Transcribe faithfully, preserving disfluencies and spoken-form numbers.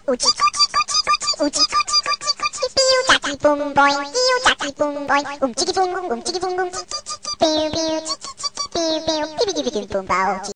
우지 우지 우지 삐우 짜기 붕보잉 삐우 짜기 붕보잉 움직이 붕붕 움직이 붕붕 삐우 삐우 삐우 삐우 삐비기비기 붕바오